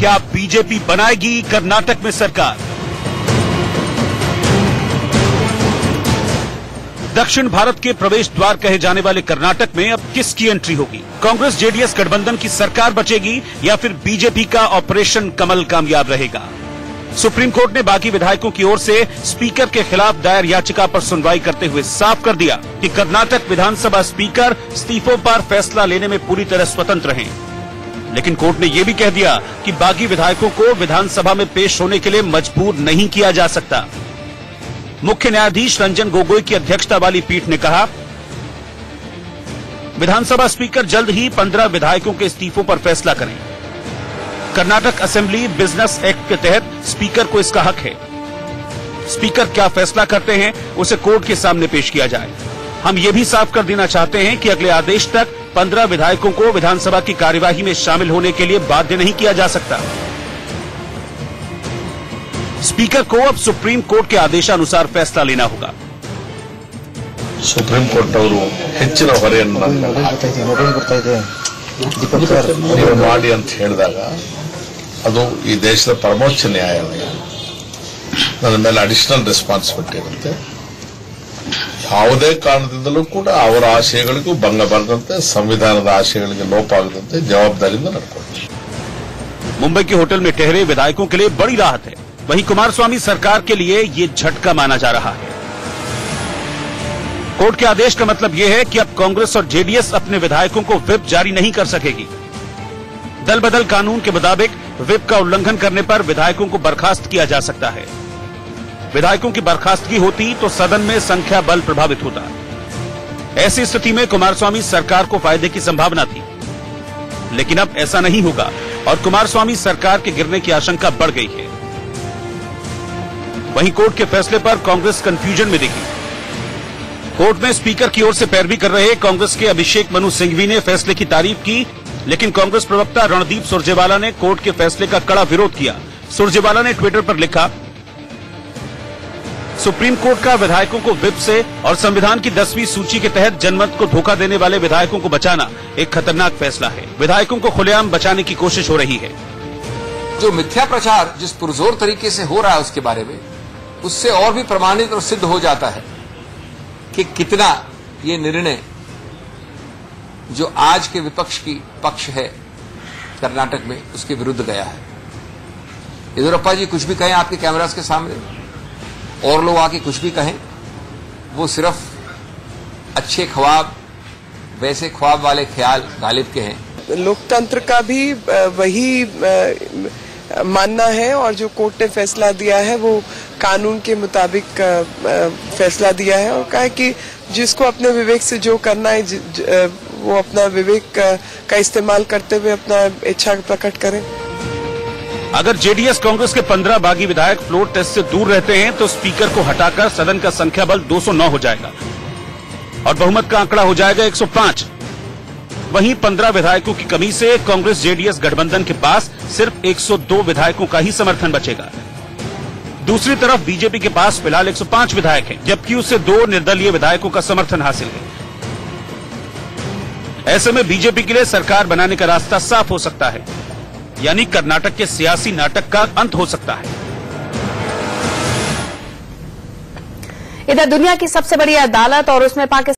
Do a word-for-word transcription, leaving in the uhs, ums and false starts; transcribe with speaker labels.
Speaker 1: क्या बीजेपी बनाएगी कर्नाटक में सरकार? दक्षिण भारत के प्रवेश द्वार कहे जाने वाले कर्नाटक में अब किसकी एंट्री होगी? कांग्रेस जेडीएस गठबंधन की सरकार बचेगी या फिर बीजेपी का ऑपरेशन कमल कामयाब रहेगा? सुप्रीम कोर्ट ने बागी विधायकों की ओर से स्पीकर के खिलाफ दायर याचिका पर सुनवाई करते हुए साफ कर दिया कि कर्नाटक विधानसभा स्पीकर इस्तीफों पर फैसला लेने में पूरी तरह स्वतंत्र हैं। लेकिन कोर्ट ने यह भी कह दिया कि बागी विधायकों को विधानसभा में पेश होने के लिए मजबूर नहीं किया जा सकता। मुख्य न्यायाधीश रंजन गोगोई की अध्यक्षता वाली पीठ ने कहा, विधानसभा स्पीकर जल्द ही पंद्रह विधायकों के इस्तीफों पर फैसला करें। कर्नाटक असेंबली बिजनेस एक्ट के तहत स्पीकर को इसका हक है। स्पीकर क्या फैसला करते हैं उसे कोर्ट के सामने पेश किया जाए। हम ये भी साफ कर देना चाहते हैं कि अगले आदेश तक पंद्रह विधायकों को विधानसभा की कार्यवाही में शामिल होने के लिए बाध्य नहीं किया जा सकता। स्पीकर को अब सुप्रीम कोर्ट के आदेशानुसार फैसला लेना होगा।
Speaker 2: सुप्रीम कोर्ट ಅವರು ಹೆಚ್ಚಿನ ಹೊರೆಯನ್ನು ನೀವು ಮಾಡಿ ಅಂತ ಹೇಳಿದಾಗ ಅದು ಈ ದೇಶದ ಪರಮೋಚ್ಚ ನ್ಯಾಯಾಲಯ ನನ್ನ ಮೇಲೆ ಅಡಿಷನಲ್ ರೆಸ್ಪಾನ್ಸಿಬಿಲಿಟಿ ಇರುತ್ತೆ। ಯಾವುದೇ ಕಾರಣದಿಂದಲೂ ಕೂಡ ಅವರ ಆಶಯಗಳಿಗೂ ಭಂಗ ಬರದಂತೆ ಸಂವಿಧಾನದ ಆಶಯಗಳಿಗೆ ಲೋಪ ಆಗದಂತೆ ಜವಾಬ್ದಾರಿಯಿಂದ ನಡ್ಕೊಳ್ತಾರೆ।
Speaker 1: मुंबई के होटल में ठहरे विधायकों के लिए बड़ी राहत है। वहीं कुमारस्वामी सरकार के लिए ये झटका माना जा रहा है। कोर्ट के आदेश का मतलब यह है कि अब कांग्रेस और जेडीएस अपने विधायकों को व्हिप जारी नहीं कर सकेगी। दल बदल कानून के मुताबिक व्हिप का उल्लंघन करने पर विधायकों को बर्खास्त किया जा सकता है। विधायकों की बर्खास्तगी होती तो सदन में संख्या बल प्रभावित होता। ऐसी स्थिति में कुमारस्वामी सरकार को फायदे की संभावना थी, लेकिन अब ऐसा नहीं होगा और कुमारस्वामी सरकार के गिरने की आशंका बढ़ गई है। वहीं कोर्ट के फैसले पर कांग्रेस कंफ्यूजन में दिखी। कोर्ट में स्पीकर की ओर से पैरवी कर रहे कांग्रेस के अभिषेक मनु सिंघवी ने फैसले की तारीफ की, लेकिन कांग्रेस प्रवक्ता रणदीप सुरजेवाला ने कोर्ट के फैसले का कड़ा विरोध किया। सुरजेवाला ने ट्विटर पर लिखा, सुप्रीम कोर्ट का विधायकों को व्हिप से और संविधान की दसवीं सूची के तहत जनमत को धोखा देने वाले विधायकों को बचाना एक खतरनाक फैसला है। विधायकों को खुलेआम बचाने की कोशिश हो रही है।
Speaker 3: जो मिथ्या प्रचार जिस पुरजोर तरीके से हो रहा है उसके बारे में, उससे और भी प्रमाणित और सिद्ध हो जाता है कि कितना ये निर्णय जो आज के विपक्ष की पक्ष है कर्नाटक में उसके विरुद्ध गया है। येदियुरप्पा जी कुछ भी कहें आपके कैमरास के सामने, और लोग आके कुछ भी कहें, वो सिर्फ अच्छे ख्वाब, वैसे ख्वाब वाले ख्याल गालिब के हैं।
Speaker 4: लोकतंत्र का भी वही मानना है और जो कोर्ट ने फैसला दिया है वो कानून के मुताबिक फैसला दिया है और कहा है कि जिसको अपने विवेक से जो करना है ज, ज, वो अपना विवेक का, का इस्तेमाल करते हुए अपना इच्छा प्रकट करें।
Speaker 1: अगर जेडीएस कांग्रेस के पंद्रह बागी विधायक फ्लोर टेस्ट से दूर रहते हैं तो स्पीकर को हटाकर सदन का संख्या बल दो सौ नौ हो जाएगा और बहुमत का आंकड़ा हो जाएगा एक सौ पाँच। वहीं पंद्रह विधायकों की कमी से कांग्रेस जेडीएस गठबंधन के पास सिर्फ एक सौ दो विधायकों का ही समर्थन बचेगा। दूसरी तरफ बीजेपी के पास फिलहाल एक सौ पाँच विधायक हैं, जबकि उसे दो निर्दलीय विधायकों का समर्थन हासिल है। ऐसे में बीजेपी के लिए सरकार बनाने का रास्ता साफ हो सकता है, यानी कर्नाटक के सियासी नाटक का अंत हो सकता है।
Speaker 5: इधर दुनिया की सबसे बड़ी अदालत और उसमें पाकिस्तान